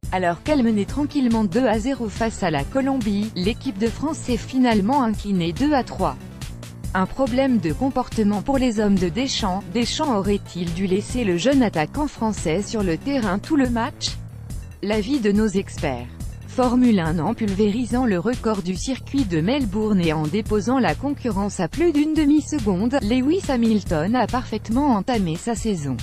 Alors qu'elle menait tranquillement 2-0 face à la Colombie, l'équipe de France s'est finalement inclinée 2-3. Un problème de comportement pour les hommes de Deschamps. Deschamps aurait-il dû laisser le jeune attaquant français sur le terrain tout le match? L'avis de nos experts. Formule 1 en pulvérisant le record du circuit de Melbourne et en déposant la concurrence à plus d'une demi-seconde, Lewis Hamilton a parfaitement entamé sa saison.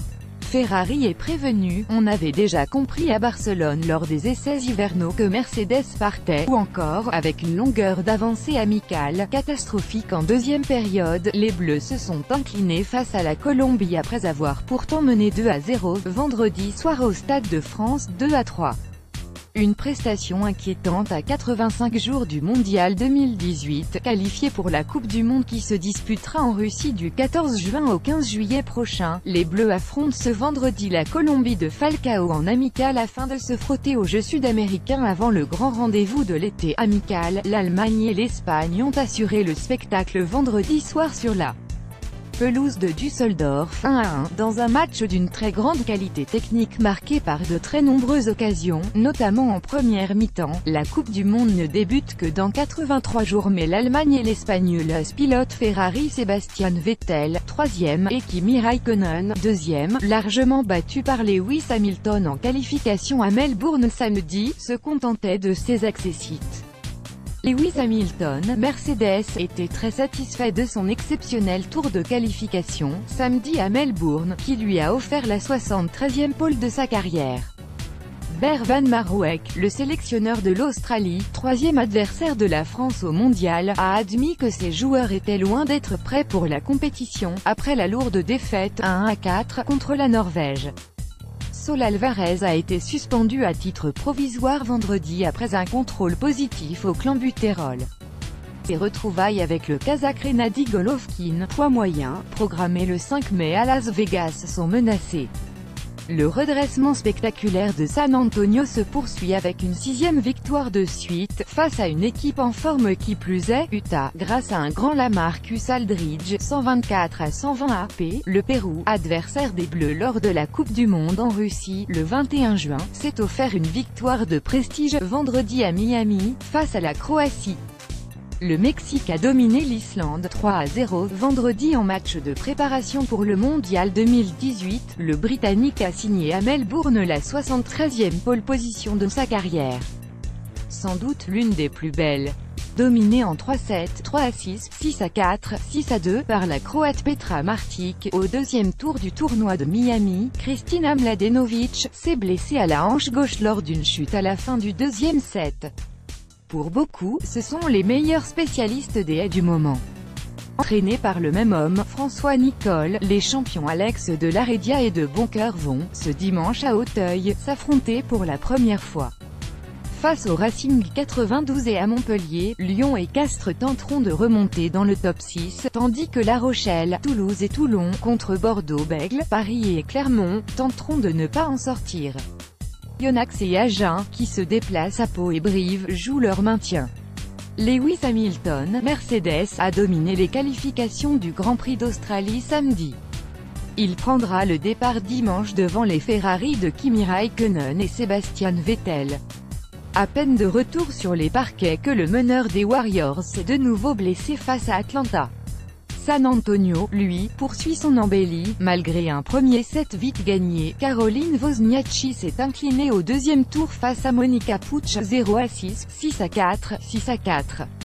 Ferrari est prévenu, on avait déjà compris à Barcelone lors des essais hivernaux que Mercedes partait, ou encore, avec une longueur d'avancée amicale, catastrophique en deuxième période, les Bleus se sont inclinés face à la Colombie après avoir pourtant mené 2-0, vendredi soir au Stade de France, 2-3. Une prestation inquiétante à 85 jours du Mondial 2018, qualifié pour la Coupe du Monde qui se disputera en Russie du 14 juin au 15 juillet prochain. Les Bleus affrontent ce vendredi la Colombie de Falcao en amical afin de se frotter aux Jeux sud-américains avant le grand rendez-vous de l'été. Amical, l'Allemagne et l'Espagne ont assuré le spectacle vendredi soir sur la pelouse de Düsseldorf, 1-1, dans un match d'une très grande qualité technique marqué par de très nombreuses occasions, notamment en première mi-temps. La Coupe du Monde ne débute que dans 83 jours mais l'Allemagne et l'Espagnol pilote Ferrari Sebastian Vettel, 3e, et Kimi Raikkonen, 2e, largement battu par Lewis Hamilton en qualification à Melbourne samedi, se contentait de ses accessites. Lewis Hamilton, Mercedes, était très satisfait de son exceptionnel tour de qualification, samedi à Melbourne, qui lui a offert la 73e pole de sa carrière. Bert Van Marwijk, le sélectionneur de l'Australie, troisième adversaire de la France au mondial, a admis que ses joueurs étaient loin d'être prêts pour la compétition, après la lourde défaite, 1-4, contre la Norvège. Saul Alvarez a été suspendu à titre provisoire vendredi après un contrôle positif au clenbuterol. Ses retrouvailles avec le Kazakh Gennady Golovkin, poids moyen, programmées le 5 mai à Las Vegas sont menacées. Le redressement spectaculaire de San Antonio se poursuit avec une 6e victoire de suite, face à une équipe en forme qui plus est, Utah, grâce à un grand LaMarcus Aldridge, 124-120 AP. Le Pérou, adversaire des Bleus lors de la Coupe du Monde en Russie, le 21 juin, s'est offert une victoire de prestige, vendredi à Miami, face à la Croatie. Le Mexique a dominé l'Islande 3-0 vendredi en match de préparation pour le Mondial 2018. Le Britannique a signé à Melbourne la 73e pole position de sa carrière. Sans doute l'une des plus belles. Dominé en 3-7, 3-6, 6-4, 6-2 par la Croate Petra Martic, au deuxième tour du tournoi de Miami, Kristina Mladenovic s'est blessée à la hanche gauche lors d'une chute à la fin du deuxième set. Pour beaucoup, ce sont les meilleurs spécialistes des haies du moment. Entraînés par le même homme, François Nicole, les champions Alex de Laredia et de Boncoeur vont, ce dimanche à Auteuil, s'affronter pour la première fois. Face au Racing 92 et à Montpellier, Lyon et Castres tenteront de remonter dans le top 6, tandis que La Rochelle, Toulouse et Toulon, contre Bordeaux, Bègles, Paris et Clermont, tenteront de ne pas en sortir. Yonax et Agen, qui se déplacent à Pau et Brive, jouent leur maintien. Lewis Hamilton, Mercedes, a dominé les qualifications du Grand Prix d'Australie samedi. Il prendra le départ dimanche devant les Ferrari de Kimi Raikkonen et Sebastian Vettel. À peine de retour sur les parquets que le meneur des Warriors s'est de nouveau blessé face à Atlanta. San Antonio, lui, poursuit son embellie, malgré un premier set vite gagné. Caroline Wozniacki s'est inclinée au deuxième tour face à Monica Puig, 0-6, 6-4, 6-4.